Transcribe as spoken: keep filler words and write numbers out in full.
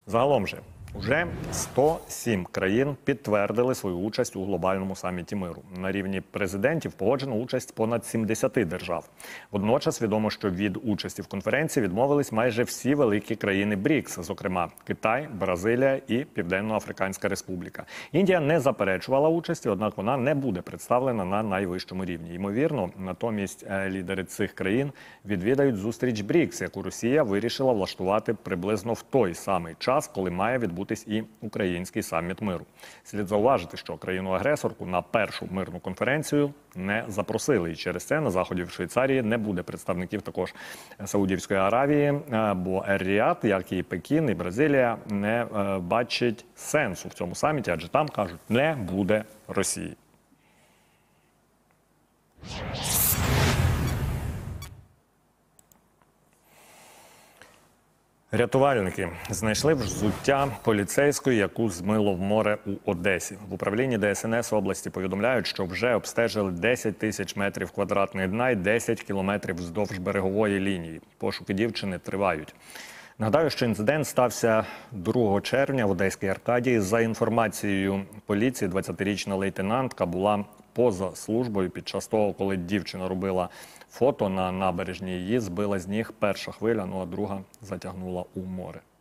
Загалом же, уже сто сім країн підтвердили свою участь у глобальному саміті миру. На рівні президентів погоджено участь понад сімдесяти держав. Водночас відомо, що від участі в конференції відмовились майже всі великі країни БРІКС, зокрема Китай, Бразилія і Південно-Африканська Республіка. Індія не заперечувала участі, однак вона не буде представлена на найвищому рівні. Ймовірно, натомість лідери цих країн відвідають зустріч БРІКС, яку Росія вирішила влаштувати приблизно в той самий час, коли має відбутися і український саміт миру. Слід зауважити, що країну-агресорку на першу мирну конференцію не запросили. І через це на заході в Швейцарії не буде представників також Саудівської Аравії, бо Ер-Ріад, як і Пекін, і Бразилія, не бачать сенсу в цьому саміті, адже там, кажуть, не буде Росії. Рятувальники знайшли взуття поліцейської, яку змило в море у Одесі. В управлінні Де Ес Ен Ес області повідомляють, що вже обстежили десять тисяч метрів квадратних дна і десять кілометрів вздовж берегової лінії. Пошуки дівчини тривають. Нагадаю, що інцидент стався другого червня в Одеській Аркадії. За інформацією поліції, двадцятирічна лейтенантка була поза службою під час того, коли дівчина робила фото на набережні. Її збила з ніг перша хвиля, ну а друга затягнула у море.